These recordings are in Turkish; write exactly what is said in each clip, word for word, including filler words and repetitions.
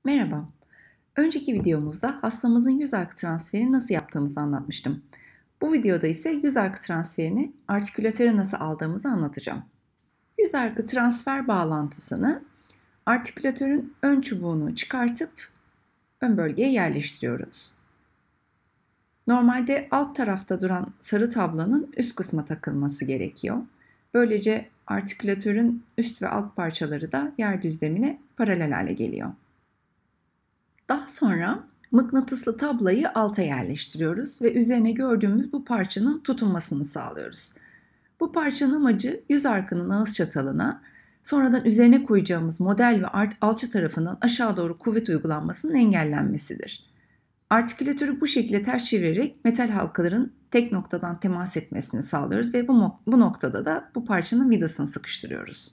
Merhaba. Önceki videomuzda hastamızın yüz ark transferini nasıl yaptığımızı anlatmıştım. Bu videoda ise yüz ark transferini artikülatöre nasıl aldığımızı anlatacağım. Yüz arkı transfer bağlantısını artikülatörün ön çubuğunu çıkartıp ön bölgeye yerleştiriyoruz. Normalde alt tarafta duran sarı tablanın üst kısma takılması gerekiyor. Böylece artikülatörün üst ve alt parçaları da yer düzlemine paralel hale geliyor. Daha sonra mıknatıslı tablayı alta yerleştiriyoruz ve üzerine gördüğümüz bu parçanın tutunmasını sağlıyoruz. Bu parçanın amacı yüz arkının ağız çatalına, sonradan üzerine koyacağımız model ve alçı tarafından aşağı doğru kuvvet uygulanmasının engellenmesidir. Artikülatörü bu şekilde ters çevirerek metal halkaların tek noktadan temas etmesini sağlıyoruz ve bu, bu noktada da bu parçanın vidasını sıkıştırıyoruz.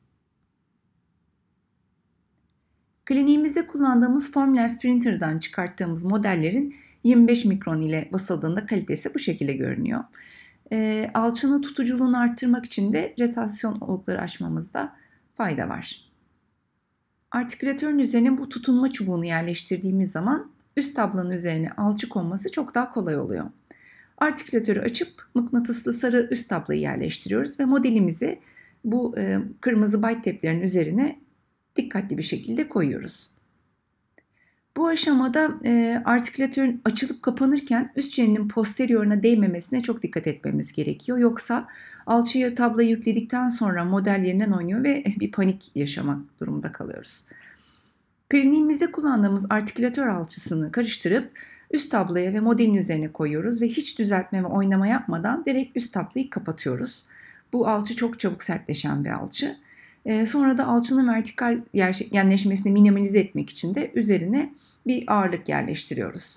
Kliniğimizde kullandığımız Formlabs printer'dan çıkarttığımız modellerin yirmi beş mikron ile basıldığında kalitesi bu şekilde görünüyor. E, alçının tutuculuğunu arttırmak için de retasyon olukları açmamızda fayda var. Artikülatörün üzerine bu tutunma çubuğunu yerleştirdiğimiz zaman üst tablanın üzerine alçı konması çok daha kolay oluyor. Artikülatörü açıp mıknatıslı sarı üst tablayı yerleştiriyoruz ve modelimizi bu e, kırmızı byte teplerin üzerine dikkatli bir şekilde koyuyoruz. Bu aşamada e, artikülatörün açılıp kapanırken üst çenenin posterioruna değmemesine çok dikkat etmemiz gerekiyor. Yoksa alçıya tablayı yükledikten sonra model yerinden oynuyor ve bir panik yaşamak durumunda kalıyoruz. Kliniğimizde kullandığımız artikülatör alçısını karıştırıp üst tablaya ve modelin üzerine koyuyoruz ve hiç düzeltme ve oynama yapmadan direkt üst tablayı kapatıyoruz. Bu alçı çok çabuk sertleşen bir alçı. Sonra da alçının vertikal yerleşmesini minimalize etmek için de üzerine bir ağırlık yerleştiriyoruz.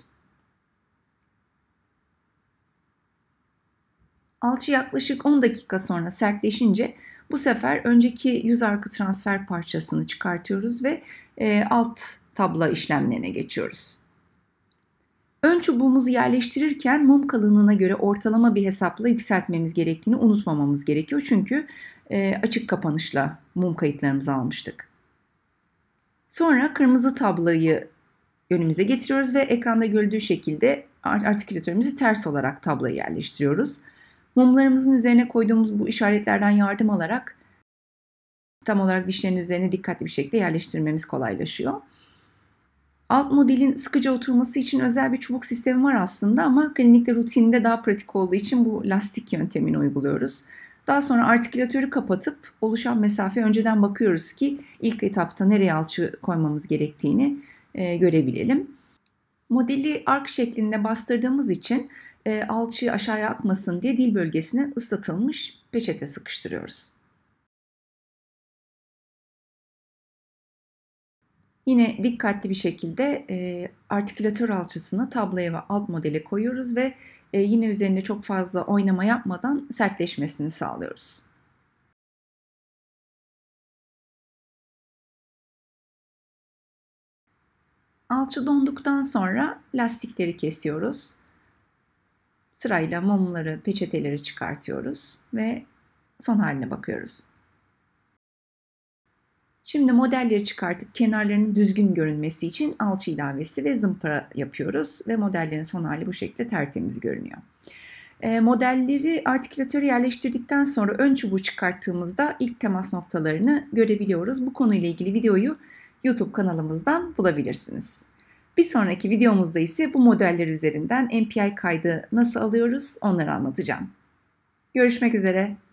Alçı yaklaşık on dakika sonra sertleşince bu sefer önceki yüz arkı transfer parçasını çıkartıyoruz ve alt tabla işlemlerine geçiyoruz. Ön çubuğumuzu yerleştirirken mum kalınlığına göre ortalama bir hesapla yükseltmemiz gerektiğini unutmamamız gerekiyor. Çünkü e, açık kapanışla mum kayıtlarımızı almıştık. Sonra kırmızı tablayı önümüze getiriyoruz ve ekranda görüldüğü şekilde artikülatörümüzü ters olarak tablayı yerleştiriyoruz. Mumlarımızın üzerine koyduğumuz bu işaretlerden yardım alarak tam olarak dişlerin üzerine dikkatli bir şekilde yerleştirmemiz kolaylaşıyor. Alt modelin sıkıca oturması için özel bir çubuk sistemi var aslında ama klinikte rutinde daha pratik olduğu için bu lastik yöntemini uyguluyoruz. Daha sonra artikülatörü kapatıp oluşan mesafeye önceden bakıyoruz ki ilk etapta nereye alçı koymamız gerektiğini e, görebilelim. Modeli ark şeklinde bastırdığımız için e, alçı aşağıya akmasın diye dil bölgesine ıslatılmış peçete sıkıştırıyoruz. Yine dikkatli bir şekilde e, artikülatör alçısını tablaya ve alt modele koyuyoruz ve e, yine üzerinde çok fazla oynama yapmadan sertleşmesini sağlıyoruz. Alçı donduktan sonra lastikleri kesiyoruz. Sırayla mumları, peçeteleri çıkartıyoruz ve son haline bakıyoruz. Şimdi modelleri çıkartıp kenarlarının düzgün görünmesi için alçı ilavesi ve zımpara yapıyoruz ve modellerin son hali bu şekilde tertemiz görünüyor. E, modelleri artikülatöre yerleştirdikten sonra ön çubuğu çıkarttığımızda ilk temas noktalarını görebiliyoruz. Bu konuyla ilgili videoyu YouTube kanalımızdan bulabilirsiniz. Bir sonraki videomuzda ise bu modeller üzerinden M P I kaydı nasıl alıyoruz onları anlatacağım. Görüşmek üzere.